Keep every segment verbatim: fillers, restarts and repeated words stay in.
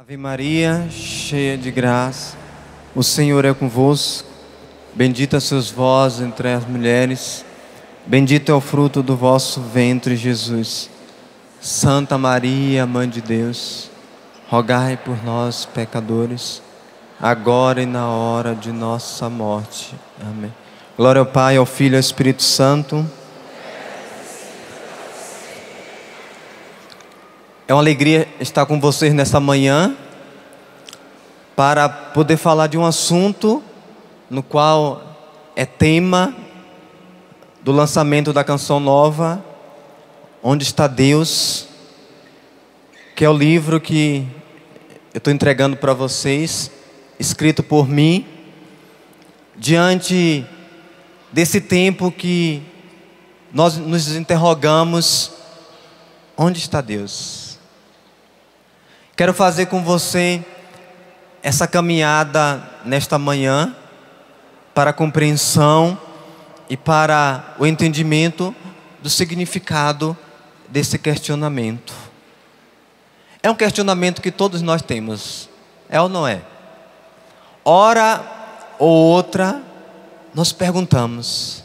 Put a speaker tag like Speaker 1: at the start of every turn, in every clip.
Speaker 1: Ave Maria, cheia de graça, o Senhor é convosco. Bendita sois vós entre as mulheres, bendito é o fruto do vosso ventre, Jesus. Santa Maria, Mãe de Deus, rogai por nós, pecadores, agora e na hora de nossa morte. Amém. Glória ao Pai, ao Filho e ao Espírito Santo. É uma alegria estar com vocês nesta manhã para poder falar de um assunto no qual é tema do lançamento da canção nova, Onde Está Deus?, que é o livro que eu estou entregando para vocês, escrito por mim, diante desse tempo que nós nos interrogamos: onde está Deus? Quero fazer com você essa caminhada nesta manhã para a compreensão e para o entendimento do significado desse questionamento. É um questionamento que todos nós temos, é ou não é? Hora ou outra, nós perguntamos,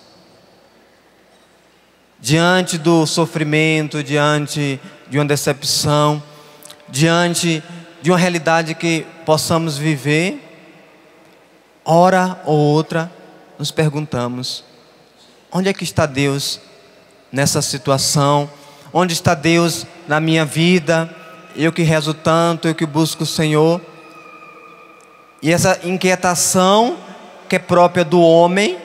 Speaker 1: diante do sofrimento, diante de uma decepção, diante de uma realidade que possamos viver, hora ou outra, nos perguntamos: onde é que está Deus nessa situação? Onde está Deus na minha vida? Eu que rezo tanto, eu que busco o Senhor. E essa inquietação que é própria do homem,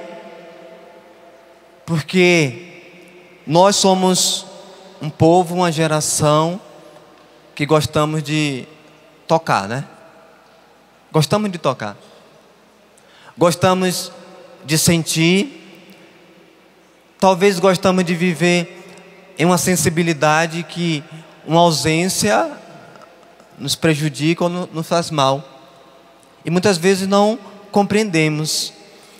Speaker 1: porque nós somos um povo, uma geração que gostamos de tocar, né? Gostamos de tocar. Gostamos de sentir. Talvez gostamos de viver em uma sensibilidade que uma ausência nos prejudica ou nos faz mal. E muitas vezes não compreendemos.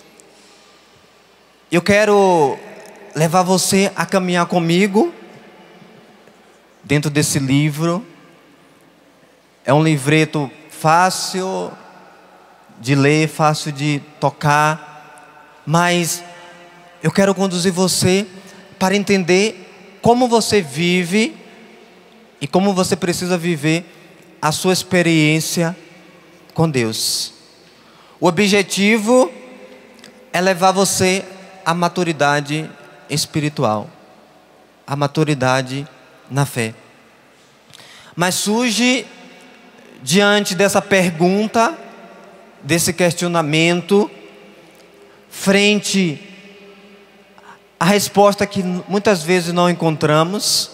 Speaker 1: Eu quero levar você a caminhar comigo dentro desse livro. É um livreto fácil de ler, fácil de tocar, mas eu quero conduzir você para entender como você vive e como você precisa viver a sua experiência com Deus. O objetivo é levar você à maturidade espiritual, à maturidade na fé. Mas surge diante dessa pergunta, desse questionamento, frente à resposta que muitas vezes não encontramos,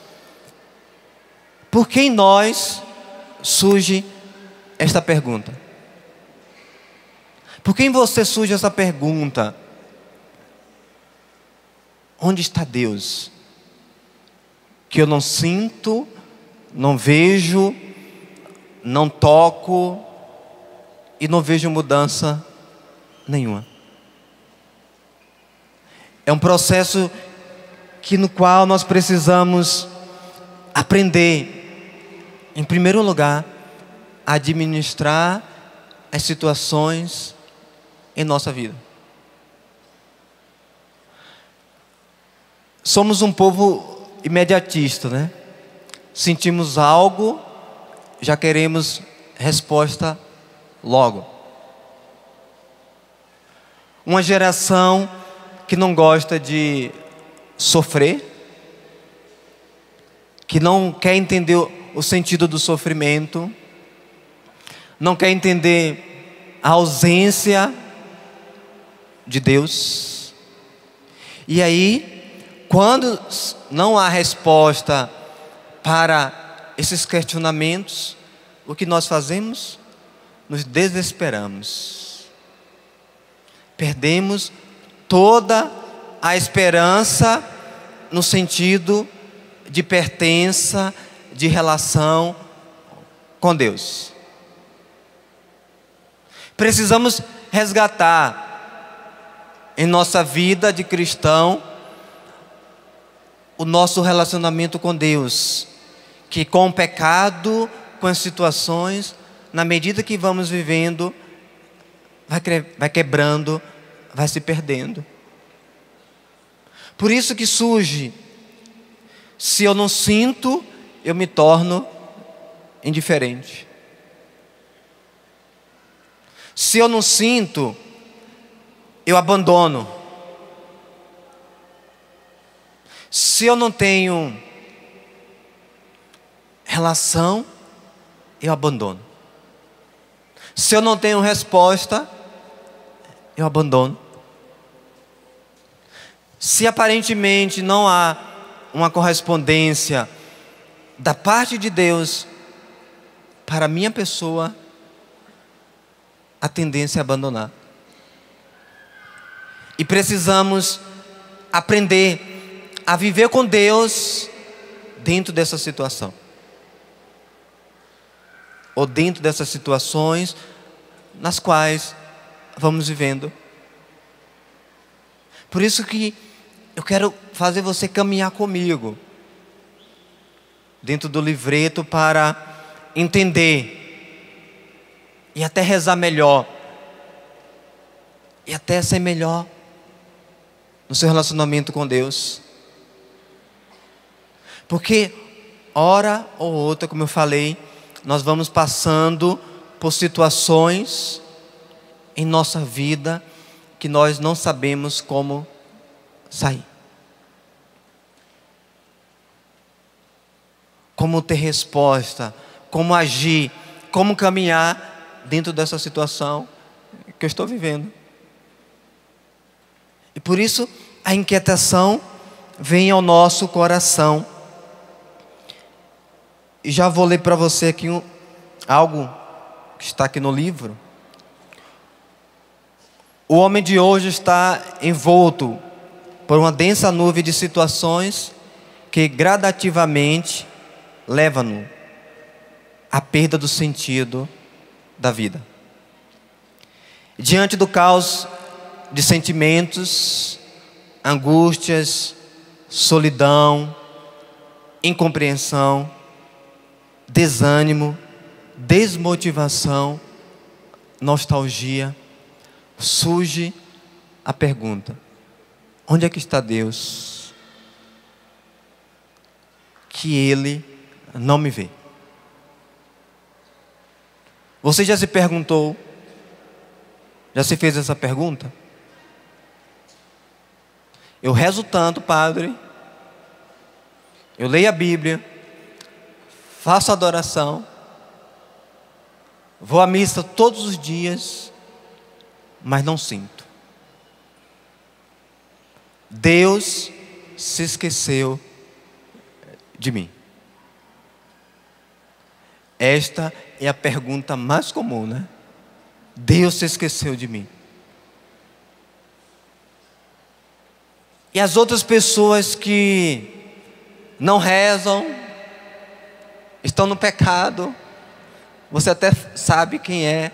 Speaker 1: por que em nós surge esta pergunta? Por que em você surge essa pergunta? Onde está Deus? Que eu não sinto, não vejo, não toco e não vejo mudança nenhuma. É um processo que no qual nós precisamos aprender, em primeiro lugar, a administrar as situações em nossa vida. Somos um povo imediatista, né? Sentimos algo, já queremos resposta logo. Uma geração que não gosta de sofrer, que não quer entender o sentido do sofrimento, não quer entender a ausência de Deus. E aí, quando não há resposta para esses questionamentos, o que nós fazemos? Nos desesperamos. Perdemos toda a esperança no sentido de pertença, de relação com Deus. Precisamos resgatar em nossa vida de cristão o nosso relacionamento com Deus, que com o pecado com as situações, na medida que vamos vivendo, vai, vai quebrando, vai se perdendo. Por isso que surge, se eu não sinto, eu me torno indiferente. Se eu não sinto, eu abandono. Se eu não tenho relação, eu abandono. Se eu não tenho resposta, eu abandono. Se aparentemente não há uma correspondência da parte de Deus para a minha pessoa, a tendência é abandonar. E precisamos aprender a viver com Deus dentro dessa situação, ou dentro dessas situações nas quais vamos vivendo. Por isso que eu quero fazer você caminhar comigo dentro do livreto para entender e até rezar melhor e até ser melhor no seu relacionamento com Deus. Porque hora ou outra, como eu falei, nós vamos passando por situações em nossa vida que nós não sabemos como sair. Como ter resposta, como agir, como caminhar dentro dessa situação que eu estou vivendo. E por isso a inquietação vem ao nosso coração. E já vou ler para você aqui um, algo que está aqui no livro. O homem de hoje está envolto por uma densa nuvem de situações que gradativamente levam-no à perda do sentido da vida. Diante do caos de sentimentos, angústias, solidão, incompreensão, desânimo, desmotivação, nostalgia, surge a pergunta: onde é que está Deus? Que Ele não me vê. Você já se perguntou? Já se fez essa pergunta? Eu rezo tanto, padre. Eu leio a Bíblia. Faço adoração. Vou à missa todos os dias. Mas não sinto. Deus se esqueceu de mim. Esta é a pergunta mais comum, né? Deus se esqueceu de mim. E as outras pessoas que não rezam, estão no pecado, você até sabe quem é,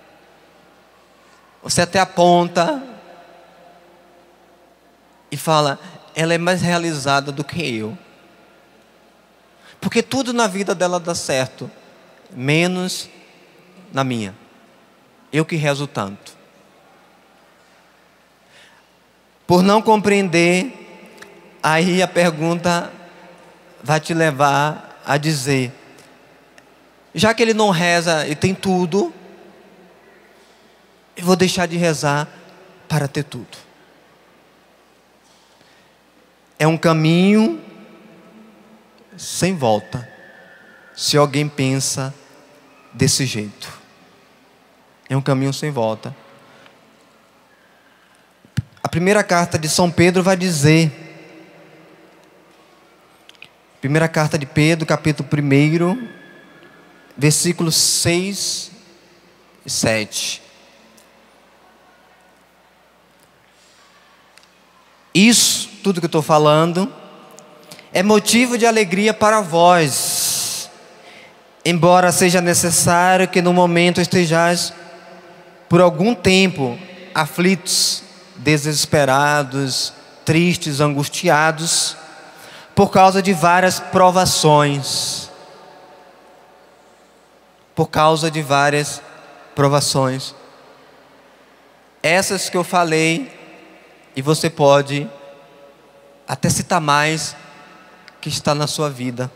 Speaker 1: você até aponta e fala: ela é mais realizada do que eu. Porque tudo na vida dela dá certo, menos na minha. Eu que rezo tanto. Por não compreender, aí a pergunta vai te levar a dizer: já que ele não reza e tem tudo, eu vou deixar de rezar para ter tudo. É um caminho sem volta, se alguém pensa desse jeito. É um caminho sem volta. A primeira carta de São Pedro vai dizer, primeira carta de Pedro, capítulo um, versículos seis e sete. Isso, tudo que eu estou falando, é motivo de alegria para vós, embora seja necessário que no momento estejais por algum tempo aflitos, desesperados, tristes, angustiados, por causa de várias provações. por causa de várias provações. Essas que eu falei, e você pode até citar mais, que está na sua vida.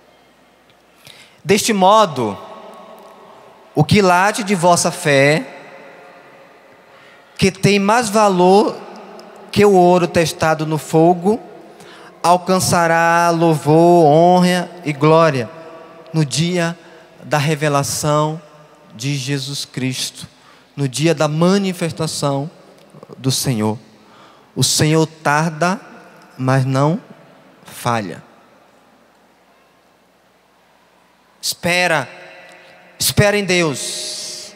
Speaker 1: Deste modo, o quilate de vossa fé, que tem mais valor que o ouro testado no fogo, alcançará louvor, honra e glória no dia da revelação de Jesus Cristo, no dia da manifestação do Senhor. O Senhor tarda, mas não falha. Espera, espera em Deus.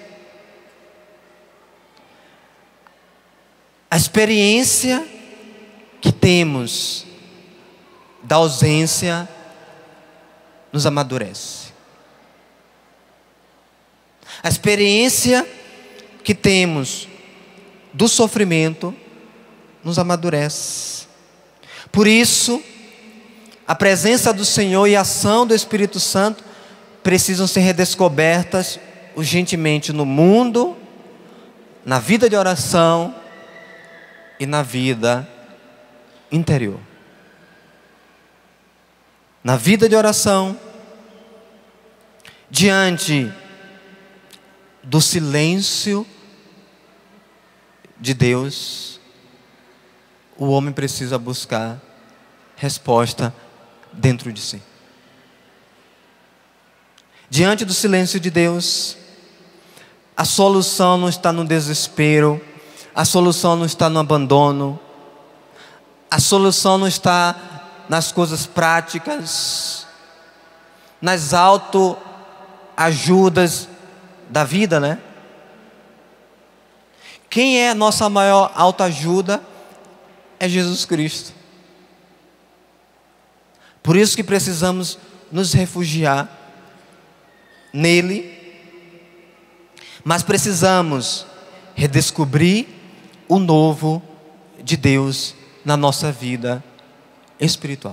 Speaker 1: A experiência que temos da ausência nos amadurece. A experiência que temos do sofrimento nos amadurece. Por isso, a presença do Senhor e a ação do Espírito Santo precisam ser redescobertas urgentemente no mundo, na vida de oração e na vida interior. Na vida de oração, diante do silêncio de Deus, o homem precisa buscar resposta dentro de si. Diante do silêncio de Deus, a solução não está no desespero, a solução não está no abandono, a solução não está nas coisas práticas, nas autoajudas da vida, né? Quem é a nossa maior autoajuda? É Jesus Cristo. Por isso que precisamos nos refugiar nele, mas precisamos redescobrir o novo de Deus na nossa vida espiritual.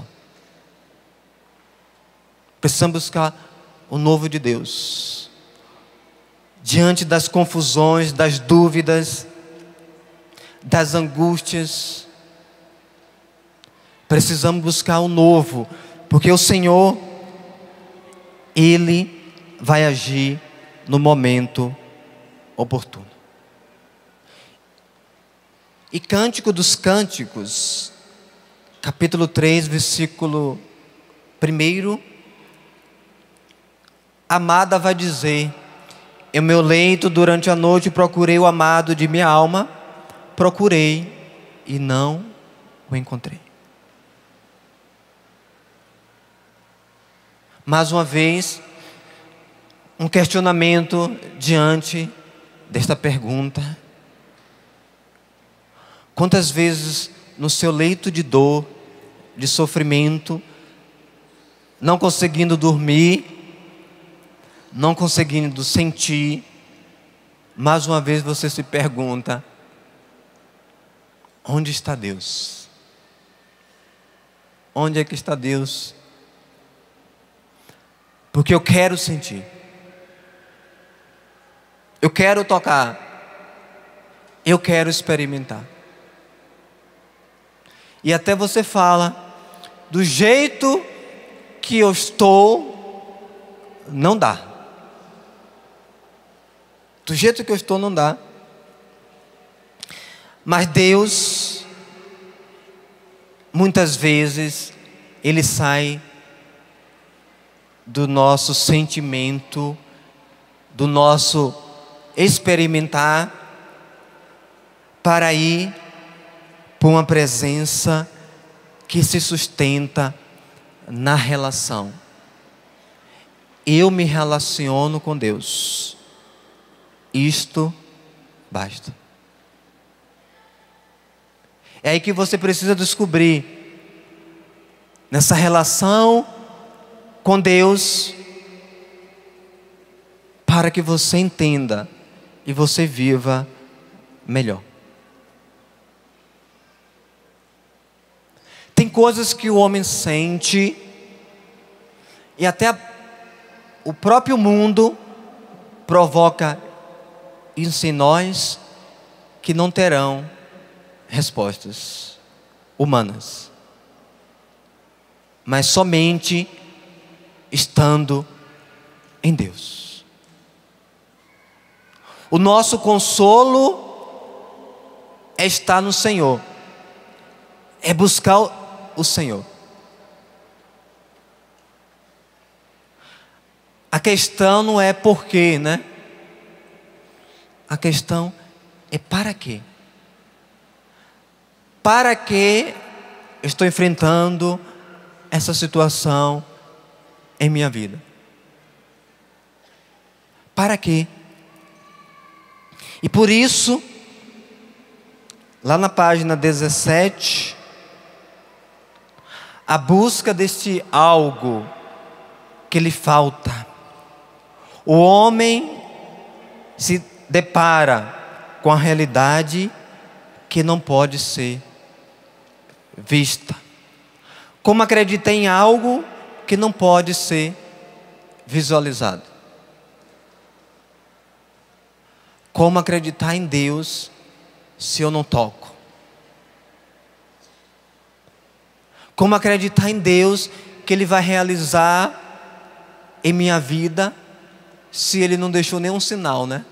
Speaker 1: Precisamos buscar o novo de Deus. Diante das confusões, das dúvidas, das angústias, precisamos buscar o novo, porque o Senhor, Ele vai agir no momento oportuno. E Cântico dos Cânticos, capítulo três, versículo um, a amada vai dizer: em meu leito durante a noite procurei o amado de minha alma, procurei e não o encontrei. Mais uma vez, um questionamento diante desta pergunta: quantas vezes no seu leito de dor, de sofrimento, não conseguindo dormir, não conseguindo sentir, mais uma vez você se pergunta: onde está Deus? Onde é que está Deus? Porque eu quero sentir, eu quero tocar, eu quero experimentar. E até você fala: do jeito que eu estou, não dá. Do jeito que eu estou, não dá. Mas Deus, muitas vezes, Ele sai do nosso sentimento, do nosso experimentar, para ir para uma presença que se sustenta na relação. Eu me relaciono com Deus. Isto basta. É aí que você precisa descobrir, nessa relação com Deus, para que você entenda e você viva melhor. Tem coisas que o homem sente, e até o próprio mundo provoca isso em nós que não terão respostas humanas, mas somente estando em Deus. O nosso consolo é estar no Senhor, é buscar o Senhor. A questão não é por quê, né? A questão é para quê? Para que eu estou enfrentando essa situação em minha vida? Para quê? E por isso, lá na página dezessete, a busca deste algo que lhe falta. O homem se depara com a realidade que não pode ser vista. Como acreditar em algo que não pode ser visualizado? Como acreditar em Deus se eu não toco? Como acreditar em Deus que Ele vai realizar em minha vida se Ele não deixou nenhum sinal, né?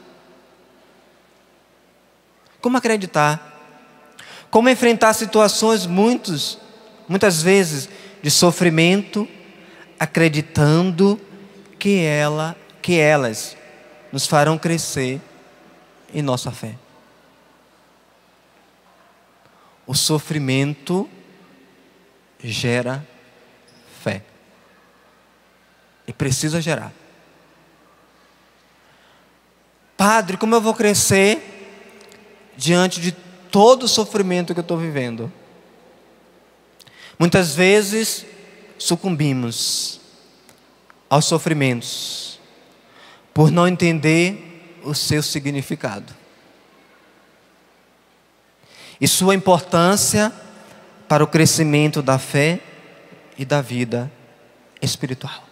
Speaker 1: Como acreditar? Como enfrentar situações muitos, muitas vezes de sofrimento, acreditando que ela, que elas nos farão crescer em nossa fé? O sofrimento gera fé. E precisa gerar. Padre, como eu vou crescer diante de todo o sofrimento que eu estou vivendo? Muitas vezes sucumbimos aos sofrimentos por não entender o seu significado e sua importância para o crescimento da fé e da vida espiritual.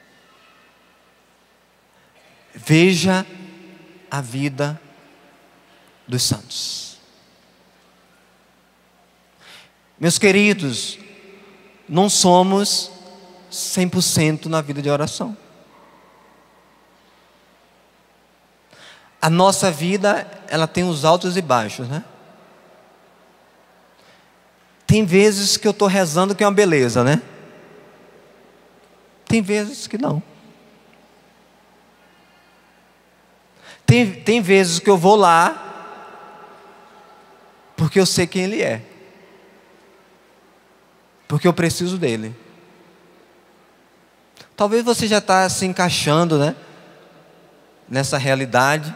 Speaker 1: Veja a vida dos santos. Meus queridos, não somos cem por cento na vida de oração. A nossa vida, ela tem os altos e baixos, né? Tem vezes que eu estou rezando que é uma beleza, né? Tem vezes que não. Tem, tem vezes que eu vou lá porque eu sei quem Ele é, porque eu preciso dEle. Talvez você já está se encaixando, né, nessa realidade.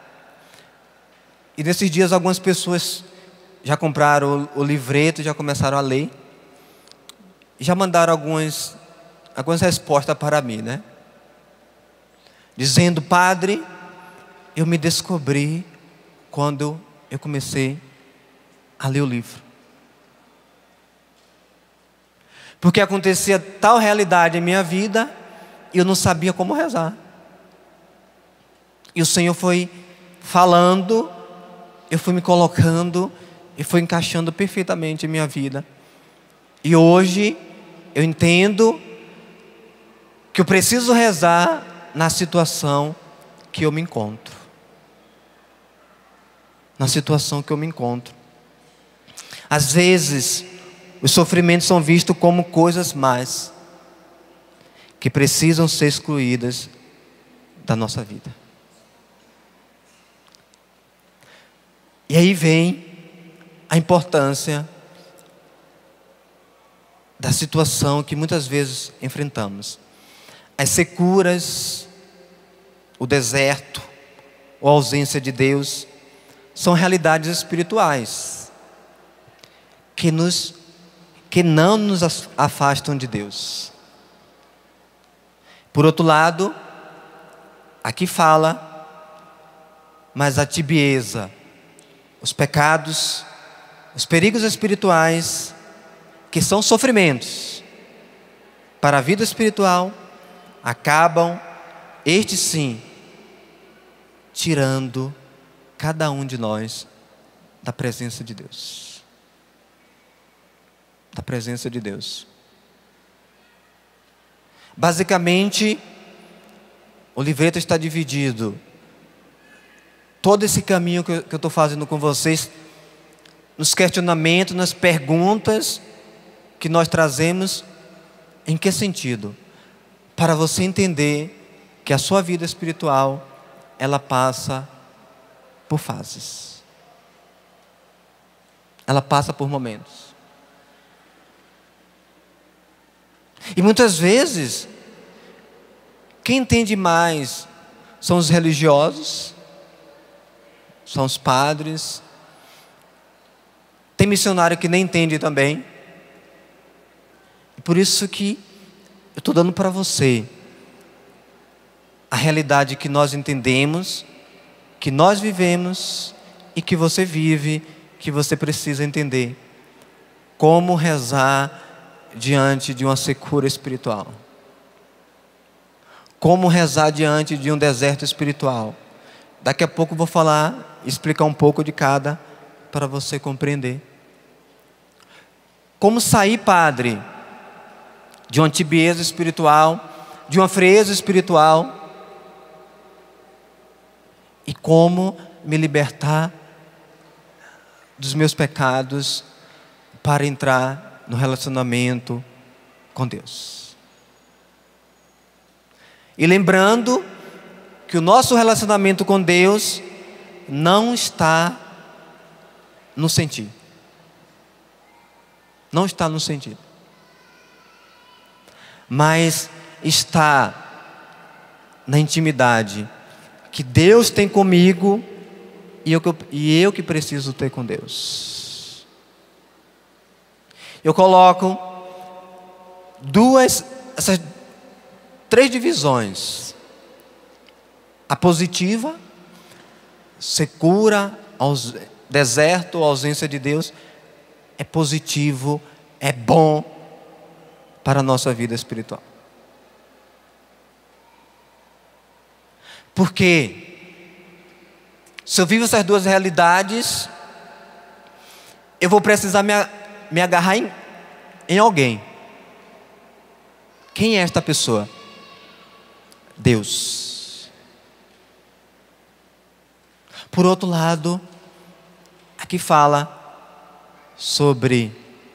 Speaker 1: E nesses dias algumas pessoas já compraram o, o livreto, já começaram a ler, já mandaram algumas, algumas respostas para mim, né? Dizendo: padre, eu me descobri quando eu comecei a ler o livro. Porque acontecia tal realidade em minha vida e eu não sabia como rezar. E o Senhor foi falando, eu fui me colocando e foi encaixando perfeitamente em minha vida. E hoje eu entendo que eu preciso rezar na situação que eu me encontro. Na situação que eu me encontro. Às vezes, os sofrimentos são vistos como coisas más, que precisam ser excluídas da nossa vida. E aí vem a importância da situação que muitas vezes enfrentamos. As securas, o deserto, ou a ausência de Deus, são realidades espirituais que, nos, que não nos afastam de Deus. Por outro lado, aqui fala, mas a tibieza, os pecados, os perigos espirituais, que são sofrimentos para a vida espiritual, acabam, estes sim, tirando cada um de nós da presença de Deus. Da presença de Deus. Basicamente, o livreto está dividido. Todo esse caminho que eu estou fazendo com vocês, nos questionamentos, nas perguntas que nós trazemos, em que sentido? Para você entender que a sua vida espiritual, ela passa por fases. Ela passa por momentos. E muitas vezes, quem entende mais são os religiosos, são os padres. Tem missionário que nem entende também. E por isso que eu estou dando para você a realidade que nós entendemos, que nós vivemos e que você vive, que você precisa entender. Como rezar diante de uma secura espiritual. Como rezar diante de um deserto espiritual. Daqui a pouco eu vou falar, explicar um pouco de cada, para você compreender. Como sair, padre, de uma tibieza espiritual, de uma frieza espiritual, e como me libertar dos meus pecados para entrar no relacionamento com Deus. E lembrando que o nosso relacionamento com Deus não está no sentir. Não está no sentido. Mas está na intimidade que Deus tem comigo e eu, e eu que preciso ter com Deus. Eu coloco duas, essas três divisões. A positiva, secura, aus, deserto, ausência de Deus, é positivo, é bom para a nossa vida espiritual. Porque se eu vivo essas duas realidades, eu vou precisar me, me agarrar em, em alguém. Quem é esta pessoa? Deus. Por outro lado, aqui fala sobre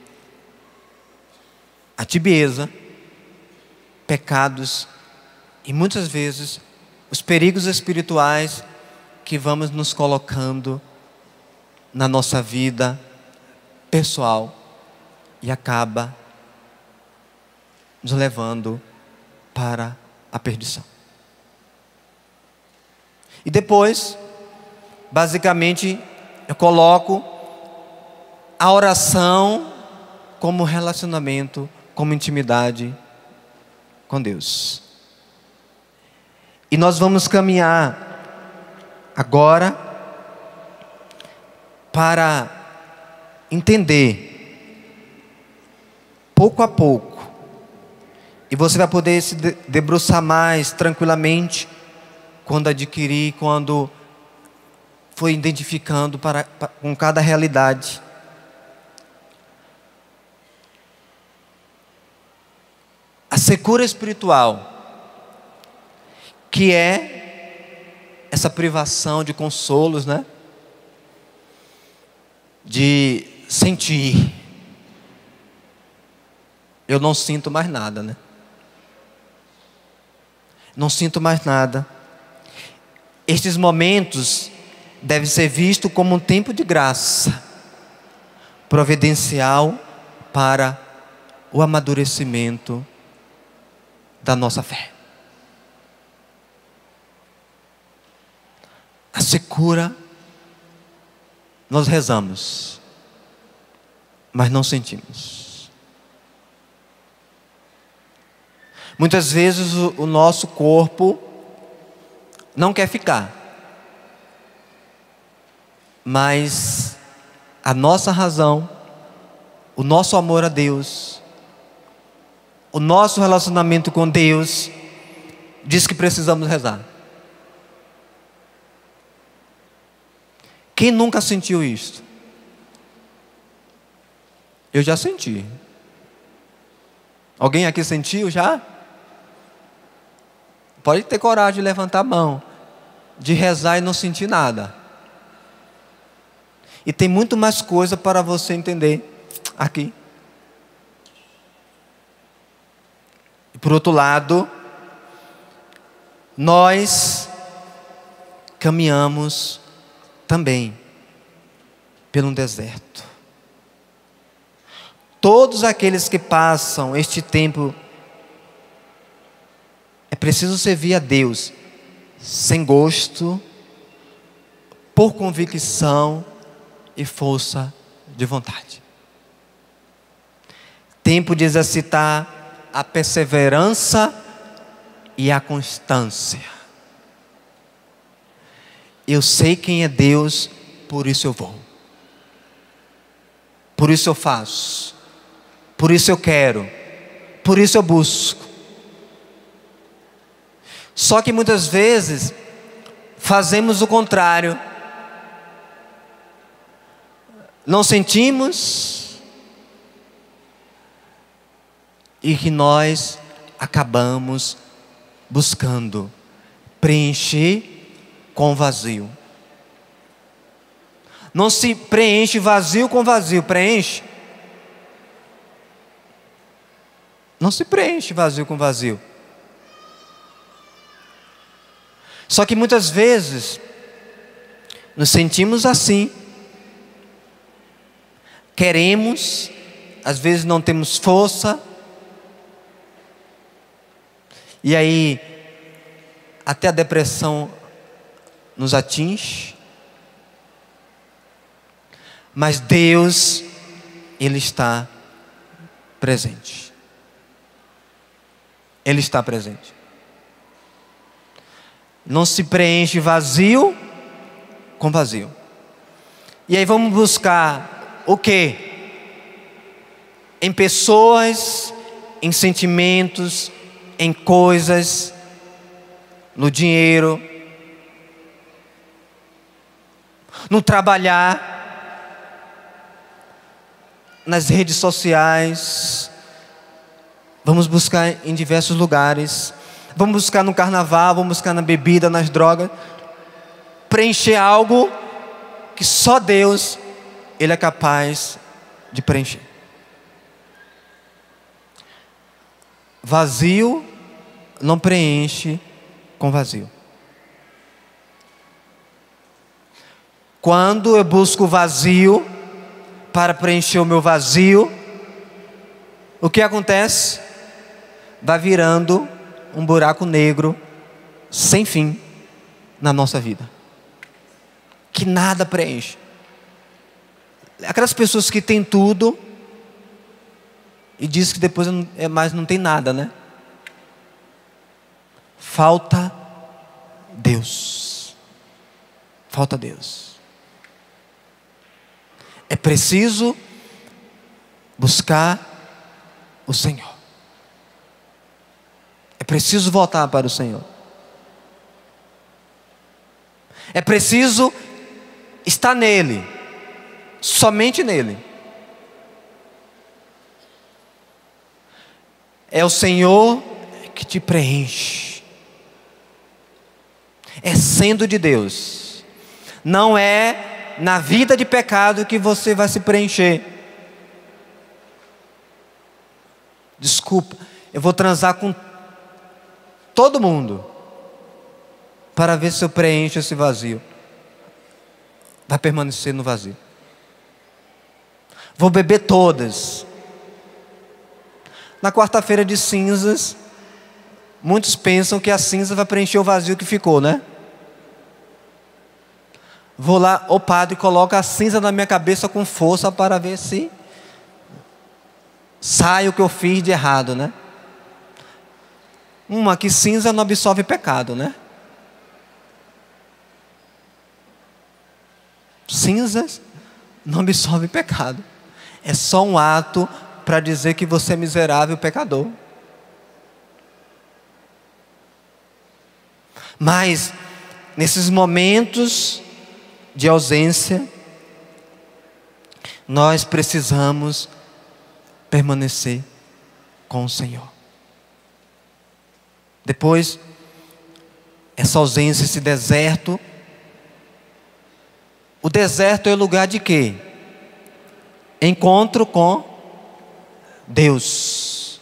Speaker 1: a tibieza, pecados e muitas vezes os perigos espirituais que vamos nos colocando na nossa vida pessoal e acaba nos levando para a perdição. E depois, basicamente, eu coloco a oração como relacionamento, como intimidade com Deus. E nós vamos caminhar agora para entender, pouco a pouco, e você vai poder se debruçar mais tranquilamente quando adquirir, quando for identificando para, para, com cada realidade. A secura espiritual, que é essa privação de consolos, né? De sentir. Eu não sinto mais nada, né? Não sinto mais nada. Estes momentos devem ser vistos como um tempo de graça, providencial para o amadurecimento da nossa fé. A secura, nós rezamos, mas não sentimos. Muitas vezes o, o nosso corpo não quer ficar, mas a nossa razão, o nosso amor a Deus, o nosso relacionamento com Deus diz que precisamos rezar. Quem nunca sentiu isso? Eu já senti. Alguém aqui sentiu já? Pode ter coragem de levantar a mão, de rezar e não sentir nada. E tem muito mais coisa para você entender aqui. E por outro lado, nós caminhamos também pelo deserto. Todos aqueles que passam este tempo, é preciso servir a Deus sem gosto, por convicção e força de vontade. Tempo de exercitar a perseverança e a constância. Eu sei quem é Deus, por isso eu vou. Por isso eu faço. Por isso eu quero. Por isso eu busco. Só que muitas vezes fazemos o contrário. Não sentimos e que nós acabamos buscando preencher com vazio. Não se preenche vazio com vazio, preenche. Não se preenche vazio com vazio. Só que muitas vezes nos sentimos assim. Queremos, às vezes não temos força. E aí até a depressão nos atinge. Mas Deus, Ele está presente. Ele está presente. Não se preenche vazio com vazio. E aí vamos buscar o quê? Em pessoas, em sentimentos, em coisas, no dinheiro, no trabalhar, nas redes sociais. Vamos buscar em diversos lugares. Vamos buscar no carnaval, vamos buscar na bebida, nas drogas. Preencher algo que só Deus, Ele é capaz de preencher. Vazio não preenche com vazio. Quando eu busco vazio para preencher o meu vazio, o que acontece? Vai virando um buraco negro sem fim na nossa vida, que nada preenche. Aquelas pessoas que têm tudo e diz que depois é mais não tem nada, né? Falta Deus. Falta Deus. É preciso buscar o Senhor. É preciso voltar para o Senhor. É preciso estar nele, somente nele. É o Senhor que te preenche. É sendo de Deus. Não é na vida de pecado que você vai se preencher. Desculpa, eu vou transar com todo mundo para ver se eu preencho esse vazio. Vai permanecer no vazio. Vou beber todas. Na quarta-feira de cinzas, muitos pensam que a cinza vai preencher o vazio que ficou, né? Vou lá, o padre coloca a cinza na minha cabeça com força para ver se sai o que eu fiz de errado, né? Uma que cinza não absorve pecado, né? Cinzas não absorve pecado. É só um ato para dizer que você é miserável pecador. Mas nesses momentos de ausência, nós precisamos permanecer com o Senhor. Depois, essa ausência, esse deserto. O deserto é o lugar de quê? Encontro com Deus.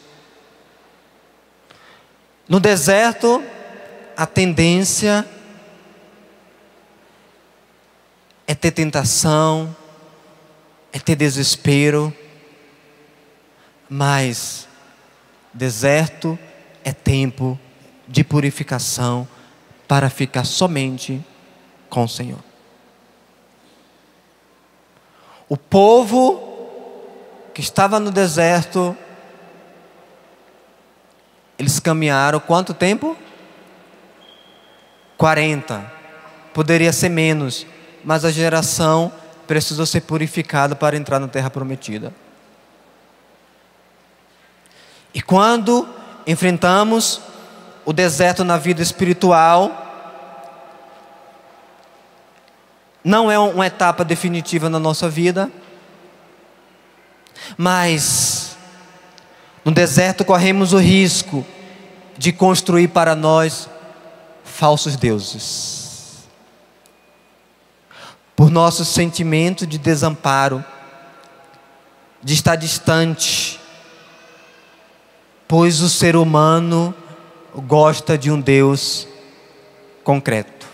Speaker 1: No deserto, a tendência é ter tentação, é ter desespero, mas deserto é tempo de purificação para ficar somente com o Senhor. O povo que estava no deserto, eles caminharam quanto tempo? quarenta. Poderia ser menos, mas a geração precisou ser purificada para entrar na terra prometida. E quando enfrentamos o deserto na vida espiritual, não é uma etapa definitiva na nossa vida, mas no deserto corremos o risco de construir para nós falsos deuses. Por nosso sentimento de desamparo, de estar distante, pois o ser humano gosta de um Deus concreto,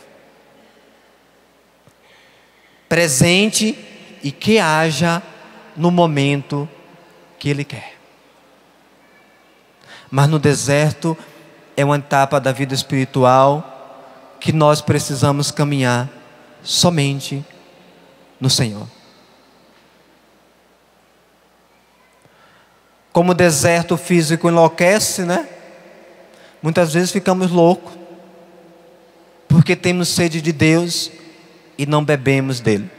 Speaker 1: presente e que haja no momento que Ele quer. Mas no deserto é uma etapa da vida espiritual que nós precisamos caminhar somente no Senhor. Como o deserto físico enlouquece, né? Muitas vezes ficamos loucos, porque temos sede de Deus e não bebemos dele.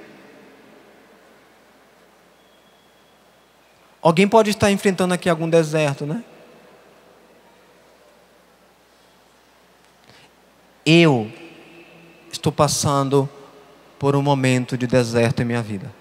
Speaker 1: Alguém pode estar enfrentando aqui algum deserto, né? Eu estou passando por um momento de deserto em minha vida.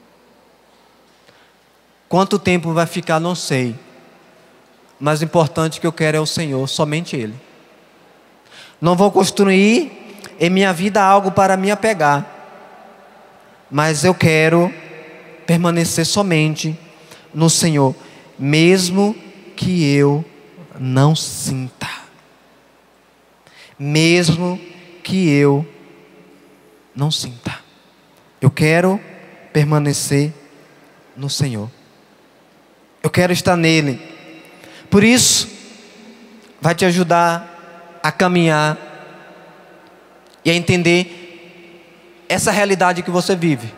Speaker 1: Quanto tempo vai ficar, não sei. Mas o importante que eu quero é o Senhor, somente Ele. Não vou construir em minha vida algo para me apegar, mas eu quero permanecer somente no Senhor, mesmo que eu não sinta, mesmo que eu não sinta, eu quero permanecer no Senhor, eu quero estar nele. Por isso, vai te ajudar a caminhar e a entender essa realidade que você vive.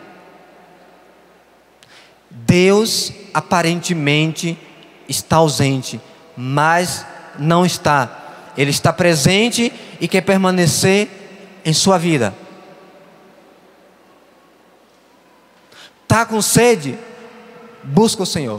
Speaker 1: Deus aparentemente está ausente, mas não está. Ele está presente e quer permanecer em sua vida. Está com sede? Busca o Senhor.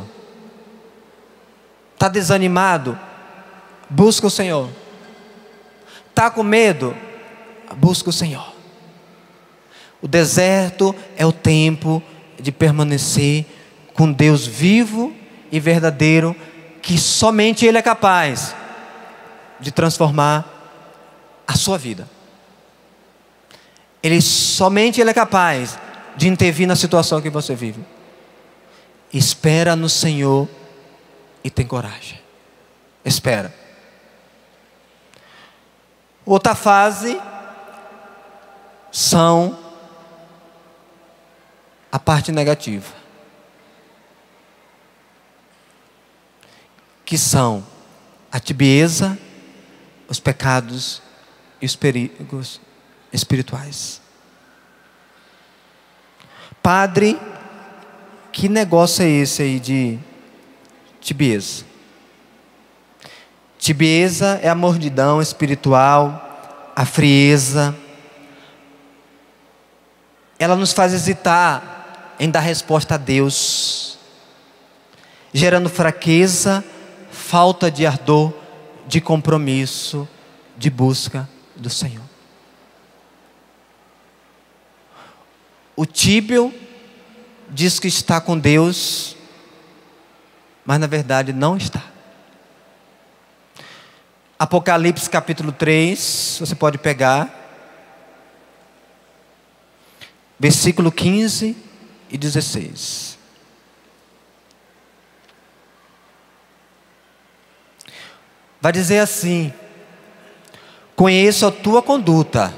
Speaker 1: Está desanimado? Busca o Senhor. Está com medo? Busca o Senhor. O deserto é o tempo de permanecer com Deus vivo e verdadeiro, que somente Ele é capaz de transformar a sua vida. Ele, somente Ele é capaz de intervir na situação que você vive. Espera no Senhor e tem coragem. Espera. Outra fase são a parte negativa, que são a tibieza, os pecados e os perigos espirituais. Padre, que negócio é esse aí de tibieza? Tibieza é a mordidão espiritual, a frieza. Ela nos faz hesitar em dar resposta a Deus, gerando fraqueza, falta de ardor, de compromisso, de busca do Senhor. O tíbio diz que está com Deus, mas na verdade não está. Apocalipse capítulo três, você pode pegar, versículo quinze e dezesseis. Vai dizer assim: conheço a tua conduta,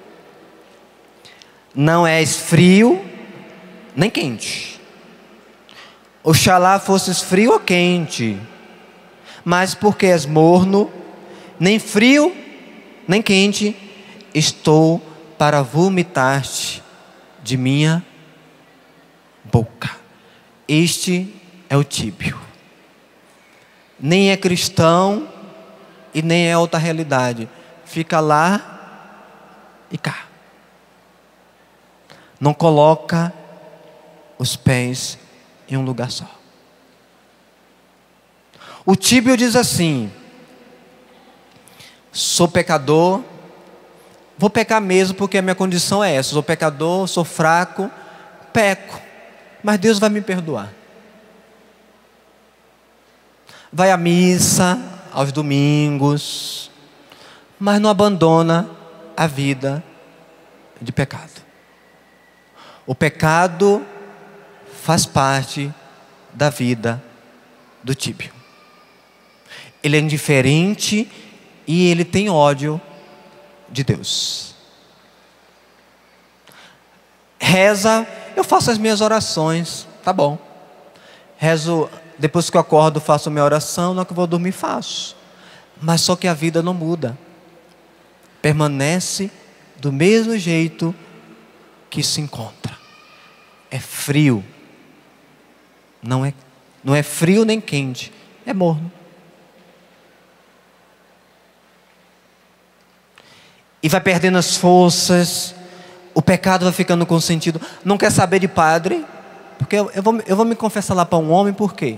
Speaker 1: não és frio nem quente. Oxalá fosses frio ou quente, mas porque és morno, nem frio nem quente, estou para vomitar-te de minha boca. Este é o tíbio. Nem é cristão e nem é outra realidade. Fica lá e cá. Não coloca os pés em um lugar só. O tíbio diz assim: sou pecador, vou pecar mesmo porque a minha condição é essa. Sou pecador, sou fraco, peco, mas Deus vai me perdoar. Vai à missa aos domingos, mas não abandona a vida de pecado. O pecado faz parte da vida do tíbio. Ele é indiferente e ele tem ódio de Deus. Reza, eu faço as minhas orações, tá bom. Rezo, depois que eu acordo, faço a minha oração, na hora que eu vou dormir, faço. Mas só que a vida não muda. Permanece do mesmo jeito que se encontra. É frio. Não é, não é frio nem quente, é morno. E vai perdendo as forças, o pecado vai ficando com sentido. Não quer saber de padre, porque eu, eu, vou, eu vou me confessar lá para um homem, por quê?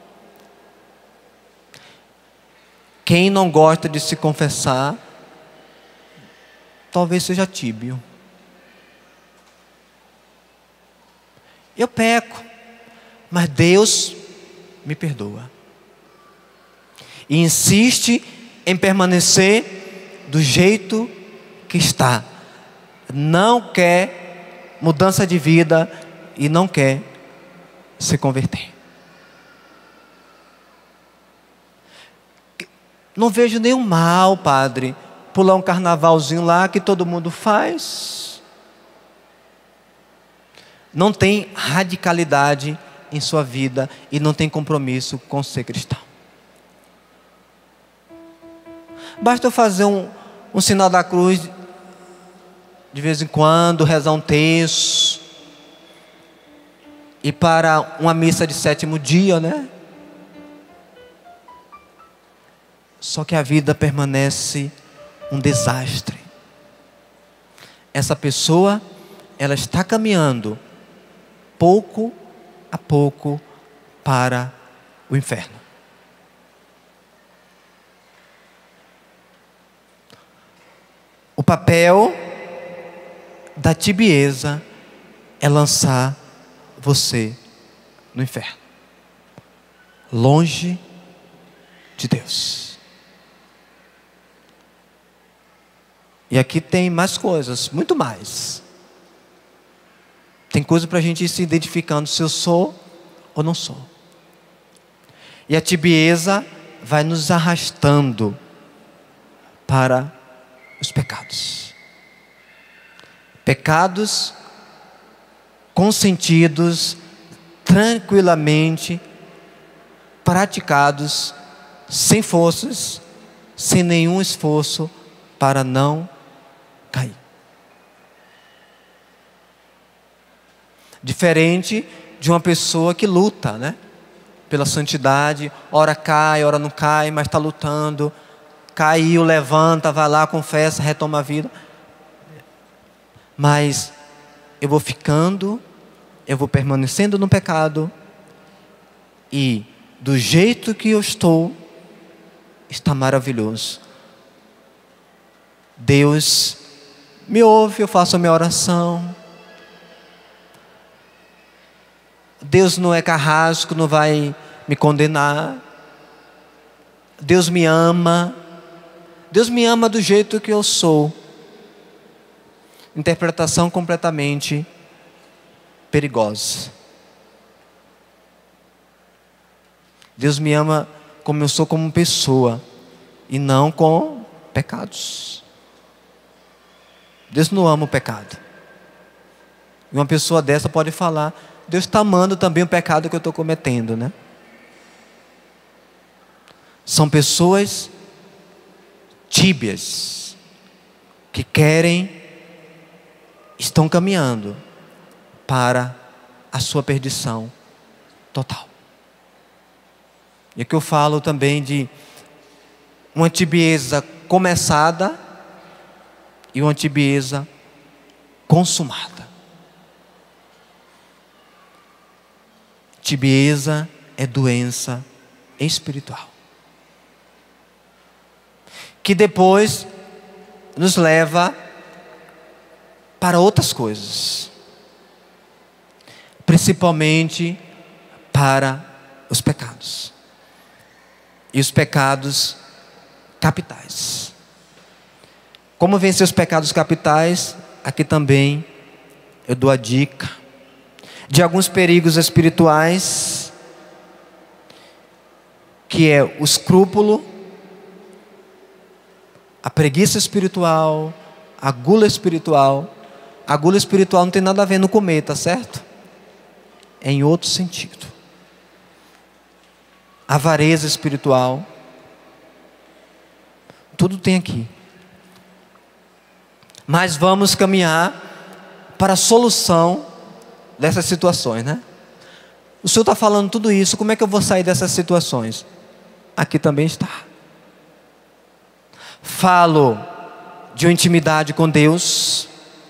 Speaker 1: Quem não gosta de se confessar, talvez seja tíbio. Eu peco, mas Deus me perdoa. E insiste em permanecer do jeito que está. Não quer mudança de vida e não quer se converter. Não vejo nenhum mal, padre, pular um carnavalzinho lá que todo mundo faz. Não tem radicalidade em sua vida e não tem compromisso com ser cristão. Basta eu fazer um, um sinal da cruz de vez em quando, rezar um terço, e para uma missa de sétimo dia, né? Só que a vida permanece um desastre. Essa pessoa, ela está caminhando pouco a pouco para o inferno. O papel da tibieza é lançar você no inferno, longe de Deus. E aqui tem mais coisas, muito mais. Tem coisa para a gente ir se identificando se eu sou ou não sou. E a tibieza vai nos arrastando para os pecados. Pecados consentidos, tranquilamente praticados, sem forças, sem nenhum esforço para não cair. Diferente de uma pessoa que luta, né? Pela santidade, ora cai, ora não cai, mas está lutando. Caiu, levanta, vai lá, confessa, retoma a vida. Mas eu vou ficando, eu vou permanecendo no pecado, e do jeito que eu estou, está maravilhoso. Deus me ouve, eu faço a minha oração, Deus não é carrasco, não vai me condenar. Deus me ama. Deus me ama do jeito que eu sou. Interpretação completamente perigosa. Deus me ama como eu sou, como pessoa, e não com pecados. Deus não ama o pecado. E uma pessoa dessa pode falar: Deus está amando também o pecado que eu estou cometendo, né? São pessoas tíbias, que querem, estão caminhando para a sua perdição total. E aqui eu falo também de uma tibieza começada e uma tibieza consumada. Tibieza é doença espiritual, que depois nos leva para outras coisas, principalmente para os pecados, e os pecados capitais. Como vencer os pecados capitais? Aqui também eu dou a dica de alguns perigos espirituais, que é o escrúpulo, a preguiça espiritual, a gula espiritual. A gula espiritual não tem nada a ver no comer, tá certo? É em outro sentido. A avareza espiritual. Tudo tem aqui. Mas vamos caminhar para a solução dessas situações, né? O Senhor está falando tudo isso, como é que eu vou sair dessas situações? Aqui também está. Falo de uma intimidade com Deus,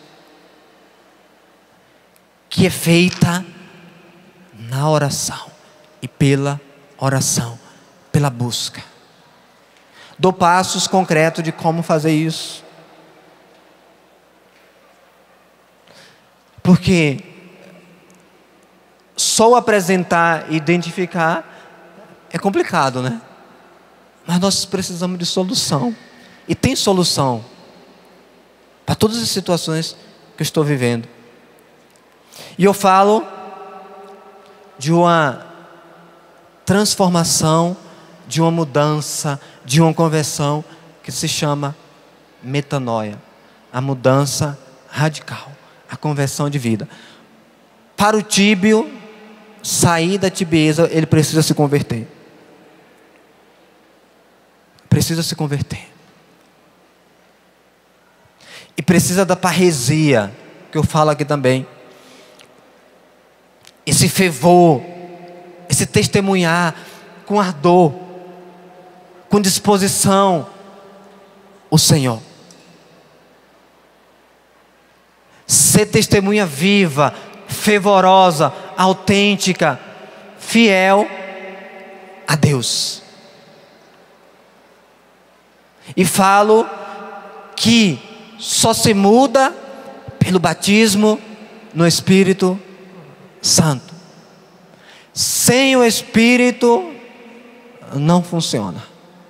Speaker 1: que é feita na oração e pela oração, pela busca. Dou passos concretos de como fazer isso. Porque só o apresentar e identificar é complicado, né? Mas nós precisamos de solução. E tem solução para todas as situações que eu estou vivendo. E eu falo de uma transformação, de uma mudança, de uma conversão que se chama metanoia. A mudança radical, a conversão de vida. Para o tíbio sair da tibieza, ele precisa se converter. Precisa se converter. E precisa da parresia, que eu falo aqui também. Esse fervor, esse testemunhar com ardor, com disposição, o Senhor. Ser testemunha viva, fervorosa, autêntica, fiel a Deus. E falo que só se muda pelo batismo no Espírito Santo. Sem o Espírito não funciona.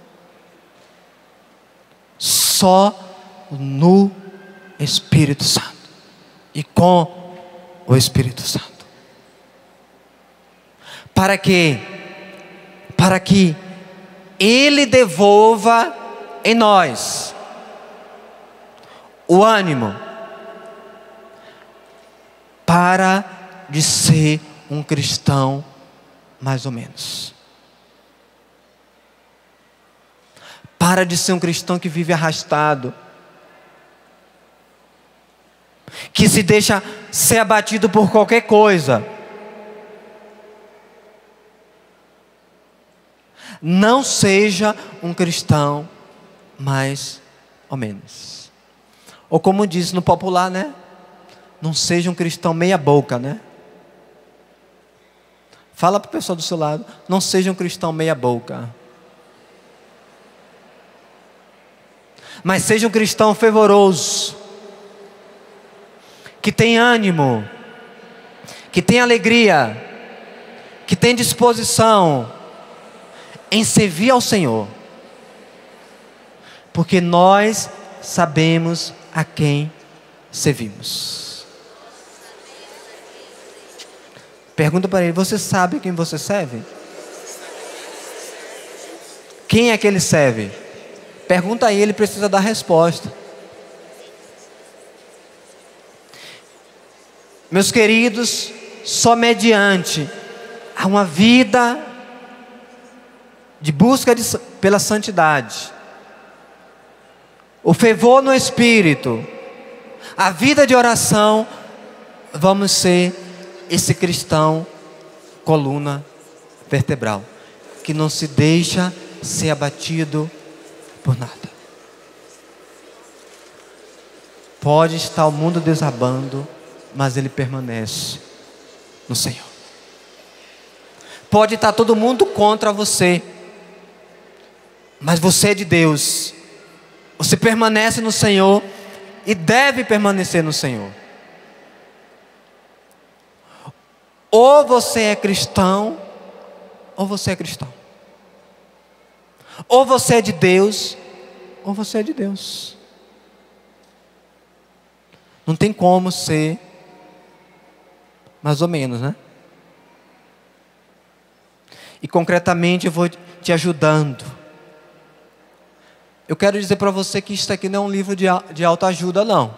Speaker 1: Só no Espírito Santo e com o Espírito Santo. Para que para que Ele devolva em nós o ânimo para de ser um cristão mais ou menos. Para de ser um cristão que vive arrastado, que se deixa ser abatido por qualquer coisa. Não seja um cristão mais ou menos. Ou como diz no popular, né? Não seja um cristão meia boca, né? Fala para o pessoal do seu lado, não seja um cristão meia boca. Mas seja um cristão fervoroso, que tem ânimo, que tem alegria, que tem disposição em servir ao Senhor, porque nós sabemos a quem servimos. Pergunta para ele: você sabe a quem você serve? Quem é que ele serve? Pergunta a ele, ele precisa dar resposta. Meus queridos, só mediante a uma vida de busca de, pela santidade, o fervor no Espírito, a vida de oração, vamos ser esse cristão coluna vertebral, que não se deixa ser abatido por nada. Pode estar o mundo desabando, mas ele permanece no Senhor. Pode estar todo mundo contra você, mas você é de Deus. Você permanece no Senhor e deve permanecer no Senhor. Ou você é cristão, ou você é cristão. Ou você é de Deus, ou você é de Deus. Não tem como ser mais ou menos, né? E concretamente eu vou te ajudando. Eu quero dizer para você que isso aqui não é um livro de, de autoajuda, não.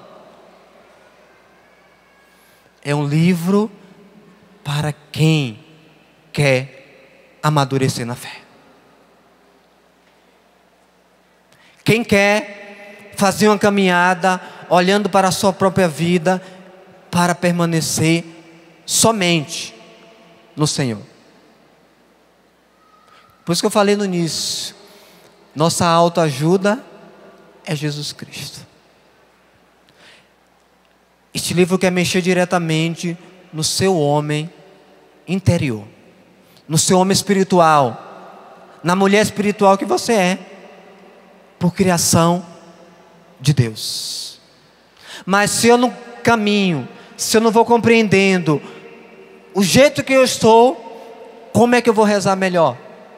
Speaker 1: É um livro para quem quer amadurecer na fé. Quem quer fazer uma caminhada olhando para a sua própria vida para permanecer somente no Senhor. Por isso que eu falei no início, nossa autoajuda é Jesus Cristo. Este livro quer mexer diretamente no seu homem interior, no seu homem espiritual, na mulher espiritual que você é, por criação de Deus. Mas se eu não caminho, se eu não vou compreendendo o jeito que eu estou, como é que eu vou rezar melhor?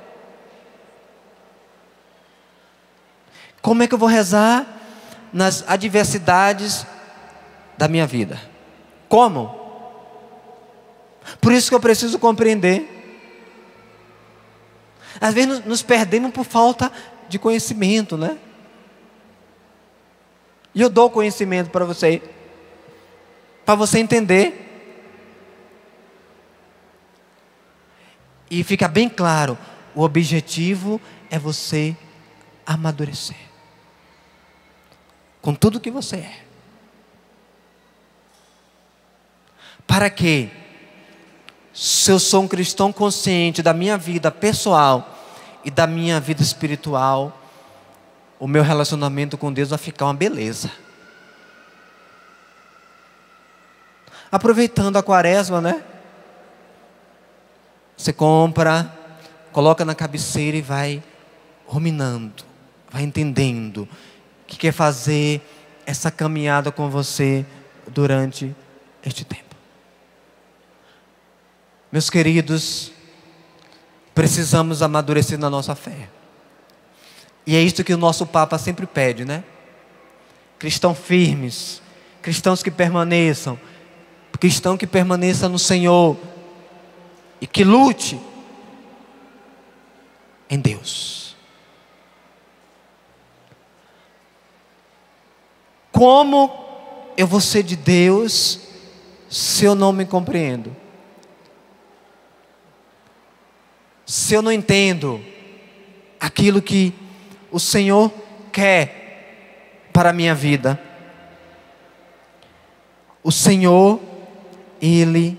Speaker 1: Como é que eu vou rezar nas adversidades da minha vida? Como? Por isso que eu preciso compreender. Às vezes nos perdemos por falta de conhecimento, né? E eu dou conhecimento para você, para você entender. E fica bem claro, o objetivo é você amadurecer com tudo que você é. Para que, se eu sou um cristão consciente da minha vida pessoal e da minha vida espiritual, o meu relacionamento com Deus vai ficar uma beleza. Aproveitando a quaresma, né? Você compra, coloca na cabeceira e vai ruminando, vai entendendo que quer fazer essa caminhada com você durante este tempo. Meus queridos, precisamos amadurecer na nossa fé. E é isso que o nosso Papa sempre pede, né? Cristãos firmes, cristãos que permaneçam, cristão que permaneça no Senhor e que lute em Deus. Como eu vou ser de Deus se eu não me compreendo? Se eu não entendo aquilo que o Senhor quer para a minha vida? O Senhor, Ele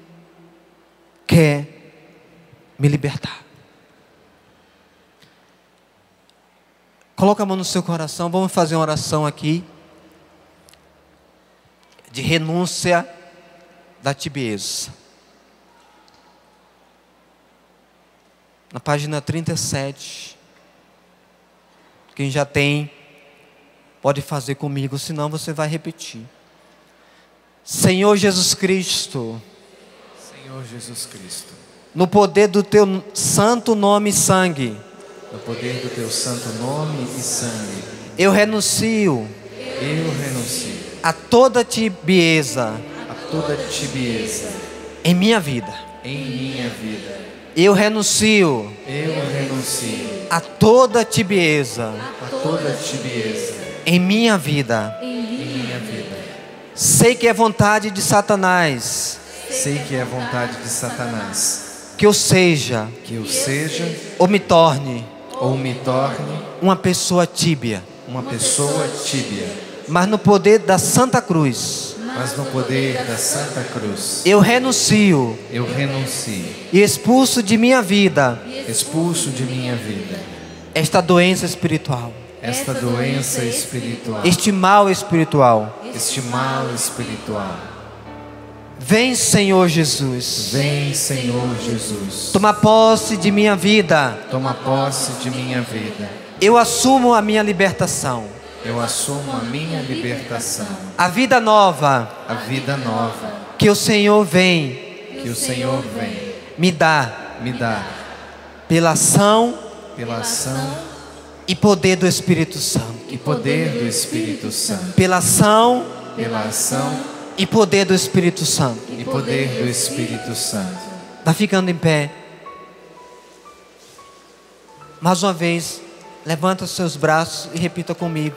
Speaker 1: quer me libertar. Coloca a mão no seu coração, vamos fazer uma oração aqui de renúncia da tibieza. Na página trinta e sete. Quem já tem, pode fazer comigo, senão você vai repetir. Senhor Jesus Cristo,
Speaker 2: Senhor Jesus Cristo,
Speaker 1: no poder do teu santo nome e sangue,
Speaker 2: no poder do teu santo nome e sangue,
Speaker 1: eu renuncio
Speaker 2: eu renuncio
Speaker 1: a toda tibieza
Speaker 2: a toda tibieza
Speaker 1: em minha vida.
Speaker 2: em minha vida.
Speaker 1: Eu renuncio
Speaker 2: Eu renuncio
Speaker 1: a toda tibieza
Speaker 2: a toda tibieza
Speaker 1: em minha vida.
Speaker 2: em minha vida.
Speaker 1: Sei que é vontade de Satanás
Speaker 2: Sei que é vontade de Satanás
Speaker 1: que eu seja
Speaker 2: que eu seja
Speaker 1: ou me torne
Speaker 2: ou me torne
Speaker 1: uma pessoa tíbia,
Speaker 2: uma pessoa tíbia,
Speaker 1: mas no poder da Santa Cruz,
Speaker 2: mas no poder da Santa Cruz
Speaker 1: eu renuncio
Speaker 2: eu renuncio,
Speaker 1: e expulso de minha vida
Speaker 2: expulso de minha vida
Speaker 1: esta doença espiritual,
Speaker 2: esta doença espiritual,
Speaker 1: este mal espiritual.
Speaker 2: este mal espiritual.
Speaker 1: Vem, Senhor Jesus,
Speaker 2: Vem, Senhor Jesus,
Speaker 1: toma posse de minha vida.
Speaker 2: toma posse de minha vida.
Speaker 1: Eu assumo a minha libertação,
Speaker 2: Eu assumo a minha libertação,
Speaker 1: a vida nova
Speaker 2: a vida nova
Speaker 1: que o Senhor vem
Speaker 2: que o Senhor vem
Speaker 1: me dar
Speaker 2: me dar
Speaker 1: pela ação
Speaker 2: pela ação
Speaker 1: e poder do Espírito Santo,
Speaker 2: e poder do Espírito Santo,
Speaker 1: pela ação
Speaker 2: pela ação
Speaker 1: e poder do Espírito Santo.
Speaker 2: e poder do Espírito Santo.
Speaker 1: Tá ficando em pé. Mais uma vez, levanta os seus braços e repita comigo.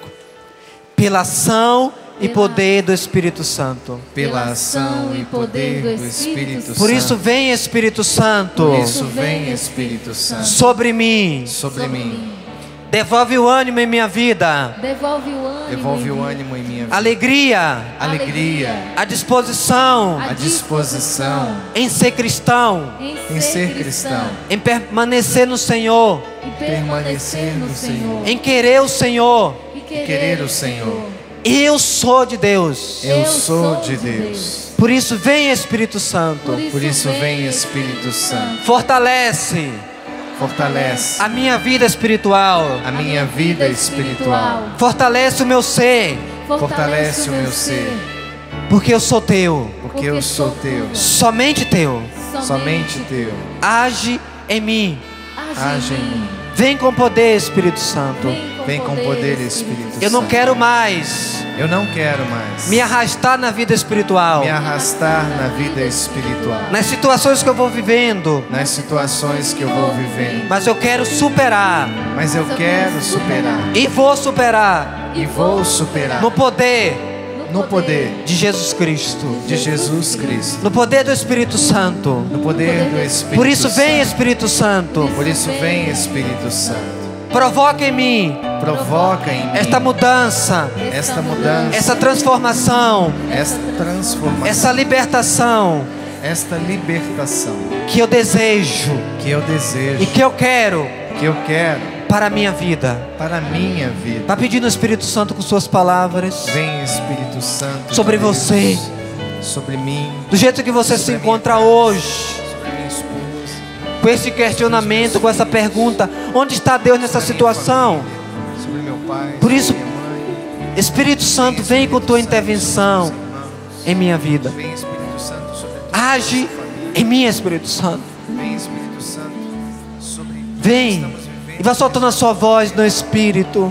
Speaker 1: Pela ação e poder do Espírito Santo.
Speaker 2: Pela ação e poder do Espírito Santo.
Speaker 1: Por isso vem Espírito Santo
Speaker 2: Por isso vem Espírito Santo
Speaker 1: sobre mim.
Speaker 2: sobre mim.
Speaker 1: Devolve o ânimo em minha vida,
Speaker 3: Devolve o ânimo.
Speaker 2: Devolve o ânimo em minha vida.
Speaker 1: alegria,
Speaker 2: Alegria,
Speaker 1: a disposição
Speaker 2: a disposição
Speaker 1: em ser cristão,
Speaker 2: em ser cristão,
Speaker 1: em permanecer no Senhor,
Speaker 3: e permanecer no Senhor,
Speaker 1: em querer o Senhor.
Speaker 3: e
Speaker 2: querer o Senhor.
Speaker 1: Eu sou de Deus.
Speaker 2: Eu sou de Deus.
Speaker 1: Por isso vem Espírito Santo,
Speaker 2: Por isso vem Espírito Santo.
Speaker 1: fortalece
Speaker 2: Fortalece
Speaker 1: a minha vida espiritual,
Speaker 2: a minha vida espiritual.
Speaker 1: fortalece o meu ser,
Speaker 2: Fortalece o meu ser,
Speaker 1: porque eu sou teu,
Speaker 2: porque eu sou teu,
Speaker 1: somente teu.
Speaker 2: somente teu.
Speaker 1: Age em mim.
Speaker 2: Age em mim.
Speaker 1: Vem com poder, Espírito Santo.
Speaker 2: Vem com poder, Espírito Santo.
Speaker 1: Eu não quero mais
Speaker 2: Eu não quero mais
Speaker 1: me arrastar na vida espiritual,
Speaker 2: me arrastar na vida espiritual,
Speaker 1: nas situações que eu vou vivendo,
Speaker 2: nas situações que eu vou vivendo,
Speaker 1: mas eu quero superar
Speaker 2: mas eu quero superar
Speaker 1: e vou superar
Speaker 2: e vou superar
Speaker 1: no poder
Speaker 2: no poder
Speaker 1: de Jesus Cristo,
Speaker 2: de Jesus Cristo,
Speaker 1: no poder do Espírito Santo.
Speaker 2: no poder do Espírito
Speaker 1: Por isso vem
Speaker 2: Santo.
Speaker 1: Espírito Santo,
Speaker 2: Por isso vem Espírito Santo.
Speaker 1: provoca em mim
Speaker 2: Provoca em mim
Speaker 1: esta mudança,
Speaker 2: esta mudança,
Speaker 1: essa transformação,
Speaker 2: esta transformação,
Speaker 1: essa libertação
Speaker 2: esta libertação
Speaker 1: que eu desejo
Speaker 2: que eu desejo
Speaker 1: e que eu quero
Speaker 2: que eu quero
Speaker 1: para a minha vida.
Speaker 2: para a minha vida.
Speaker 1: Está pedindo o Espírito Santo com suas palavras,
Speaker 2: Vem Espírito Santo
Speaker 1: Sobre
Speaker 2: de Deus,
Speaker 1: você.
Speaker 2: sobre mim,
Speaker 1: do jeito que você se
Speaker 2: Sobre a minha
Speaker 1: encontra
Speaker 2: casa,
Speaker 1: hoje,
Speaker 2: sobre a minha esposa,
Speaker 1: com esse questionamento, com essa pergunta: onde está Deus nessa
Speaker 2: sobre a minha
Speaker 1: situação?
Speaker 2: família, sobre meu pai,
Speaker 1: Por isso,
Speaker 2: sobre minha mãe.
Speaker 1: Espírito Santo, vem com tua intervenção em minha vida.
Speaker 2: Vem Espírito Santo sobre toda
Speaker 1: Age
Speaker 2: a família.
Speaker 1: em mim, Espírito Santo.
Speaker 2: Vem Espírito Santo sobre tudo que
Speaker 1: Vem
Speaker 2: estamos vivendo.
Speaker 1: e vai soltando a sua voz no Espírito.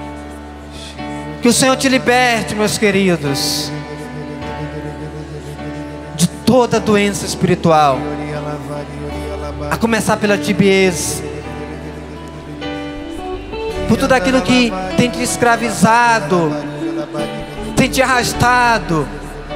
Speaker 1: Que o Senhor te liberte, meus queridos, de toda doença espiritual, a começar pela tibieza, por tudo aquilo que tem te escravizado, tem te arrastado,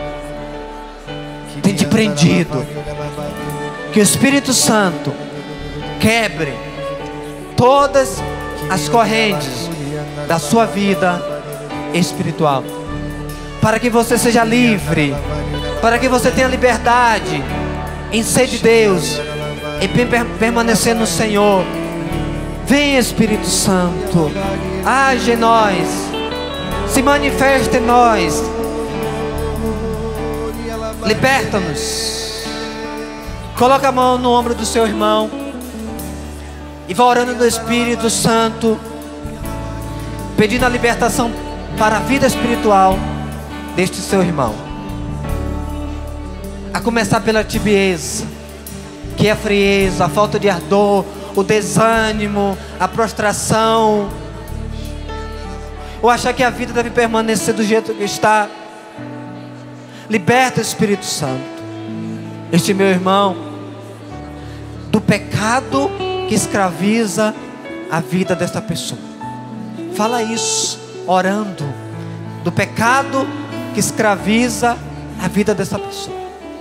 Speaker 1: tem te prendido. Que o Espírito Santo quebre todas as correntes da sua vida espiritual, para que você seja livre, para que você tenha liberdade em ser de Deus e per- permanecer no Senhor. Vem Espírito Santo, age em nós, se manifesta em nós, liberta-nos. Coloca a mão no ombro do seu irmão e vá orando no Espírito Santo, pedindo a libertação para a vida espiritual deste seu irmão, a começar pela tibieza, que a frieza, a falta de ardor, o desânimo, a prostração, ou achar que a vida deve permanecer do jeito que está. Liberta, Espírito Santo, este meu irmão do pecado que escraviza a vida desta pessoa. Fala isso, orando, do pecado que escraviza a vida dessa pessoa.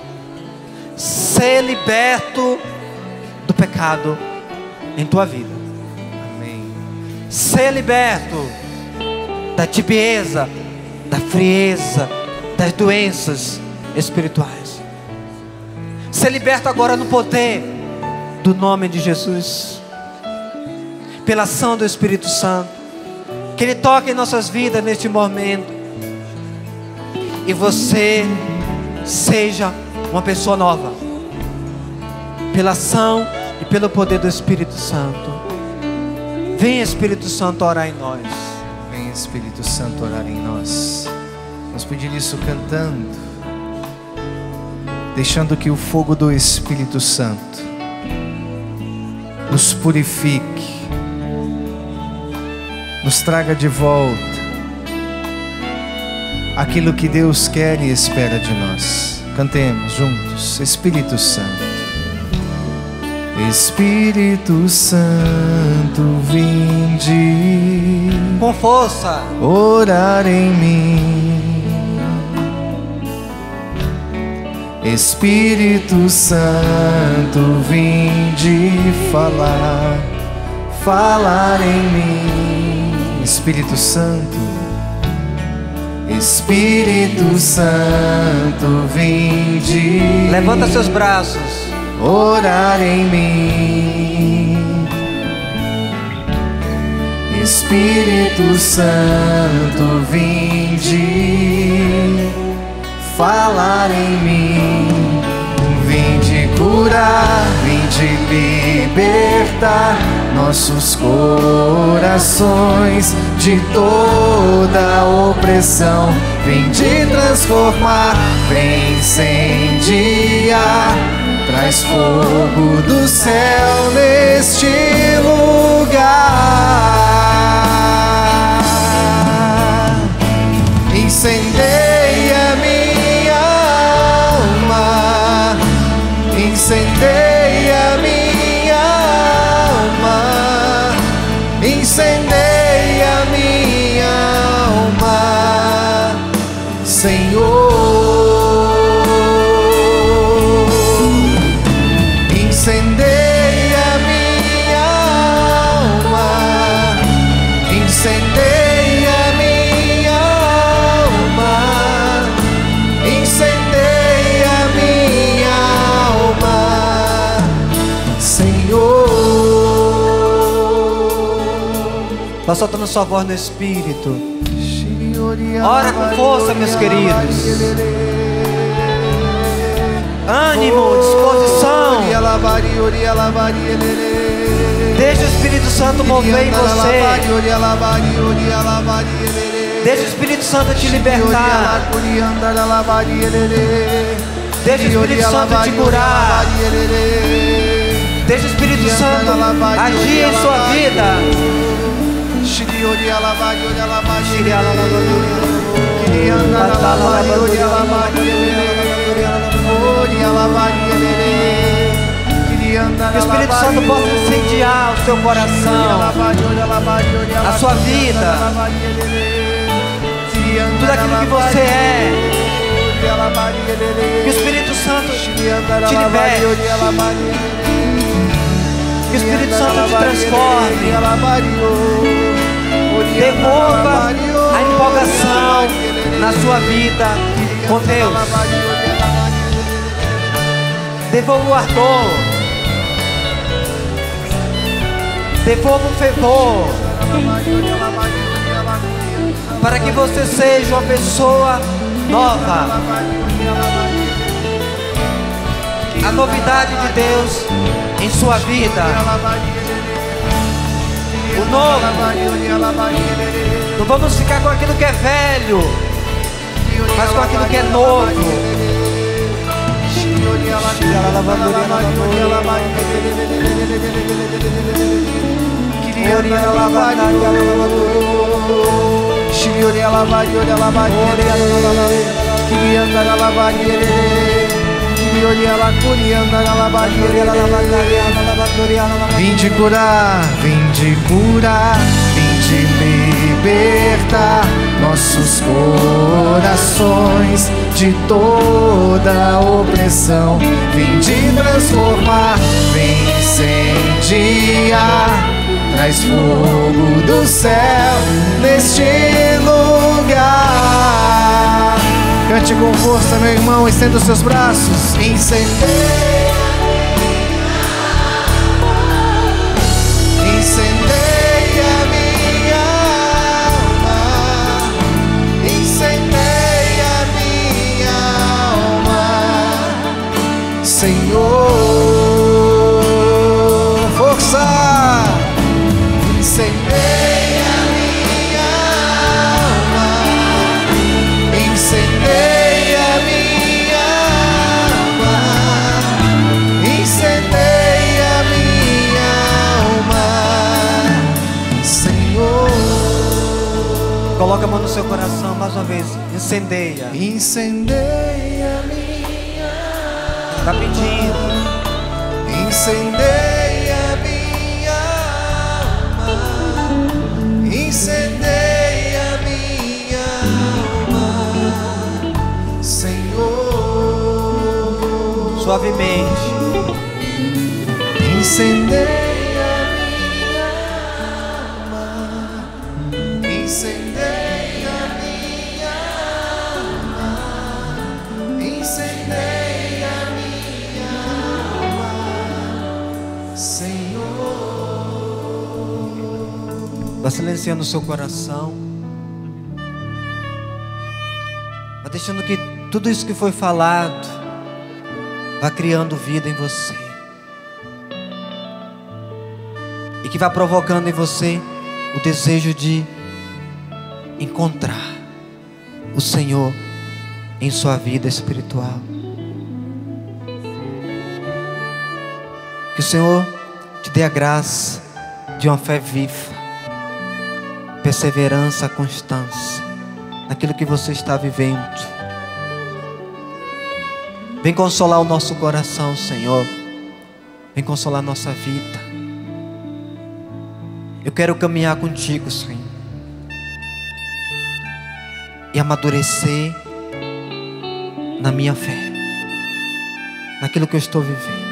Speaker 1: Ser liberto do pecado em tua vida.
Speaker 2: Amém.
Speaker 1: Ser liberto da tibieza, da frieza, das doenças espirituais. Ser liberto agora no poder do nome de Jesus, pela ação do Espírito Santo, que Ele toque em nossas vidas neste momento, e você seja uma pessoa nova, pela ação e pelo poder do Espírito Santo. Vem, Espírito Santo, orar em nós.
Speaker 2: Vem, Espírito Santo, orar em nós. Vamos pedir isso cantando, deixando que o fogo do Espírito Santo nos purifique, nos traga de volta aquilo que Deus quer e espera de nós. Cantemos juntos. Espírito Santo, Espírito Santo, vinde
Speaker 1: com força
Speaker 2: orar em mim. Espírito Santo, vinde falar, falar em mim. Espírito Santo, Espírito Santo, vinde.
Speaker 1: Levanta seus braços.
Speaker 2: Orar em mim. Espírito Santo, vinde falar em mim. Vinde curar, vinde libertar nossos corações de toda opressão. Vinde transformar, vem incendiar, traz fogo do céu neste lugar. Incendeia minha alma, incendeia minha alma, incendeia minha alma, Senhor. Incendeia minha alma, incendeia minha alma, incendeia minha alma, Senhor.
Speaker 1: Vá soltando sua voz no Espírito. Ora com força, meus queridos. Ânimo, disposição. Deixa o Espírito Santo mover em você. Deixa o Espírito Santo te libertar. Deixa o Espírito Santo te curar. Deixa o Espírito Santo agir em sua vida. Que o Espírito Santo possa incendiar o seu coração, a sua vida, tudo aquilo que você é. Que o Espírito Santo te liberte, que o Espírito Santo te transforme, devolva a empolgação na sua vida com Deus, devolva o ardor, devolva o fervor, para que você seja uma pessoa nova. A novidade de Deus em sua vida, o novo. Não vamos ficar com aquilo que é velho, mas com aquilo que é novo.
Speaker 2: Vinde curar, vinde curar, vinde libertar nossos corações de toda opressão. Vinde transformar, vem incendiar, traz fogo do céu neste lugar. Cante com força, meu irmão, estenda os seus braços. Incendeia, incendeia minha alma, incendeia minha alma, Senhor. Força! Incendeia minha alma, incendeia minha alma, incendeia minha alma, Senhor.
Speaker 1: Coloca a mão no seu coração mais uma vez. Incendeia.
Speaker 2: Incendeia minha
Speaker 1: Está pedindo.
Speaker 2: Incendeia minha alma, incendeia minha alma, Senhor.
Speaker 1: Suavemente.
Speaker 2: Incendeia minha alma, incendeia minha alma, incendeia minha alma, Senhor.
Speaker 1: Vá silenciando o seu coração. Vá deixando que tudo isso que foi falado vá criando vida em você. E que vá provocando em você o desejo de encontrar o Senhor em sua vida espiritual. Que o Senhor te dê a graça de uma fé viva, perseverança, constância naquilo que você está vivendo. Vem consolar o nosso coração, Senhor. Vem consolar a nossa vida. Eu quero caminhar contigo, Senhor, e amadurecer na minha fé, naquilo que eu estou vivendo.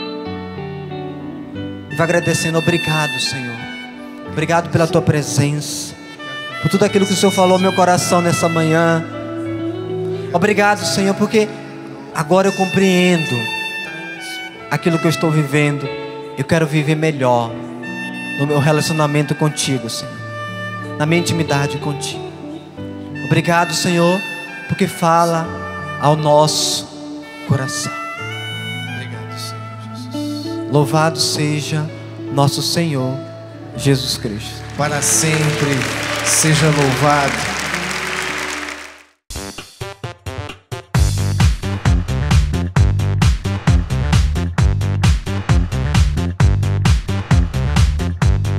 Speaker 1: E vai agradecendo. Obrigado, Senhor. Obrigado pela tua presença, por tudo aquilo que o Senhor falou no meu coração nessa manhã. Obrigado, Senhor, porque agora eu compreendo aquilo que eu estou vivendo. Eu quero viver melhor no meu relacionamento contigo, Senhor, na minha intimidade contigo. Obrigado, Senhor, porque fala ao nosso coração.
Speaker 2: Obrigado, Senhor Jesus.
Speaker 1: Louvado seja nosso Senhor Jesus Cristo.
Speaker 2: Para sempre seja louvado.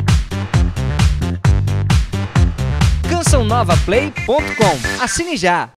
Speaker 4: canção nova play ponto com. Assine já!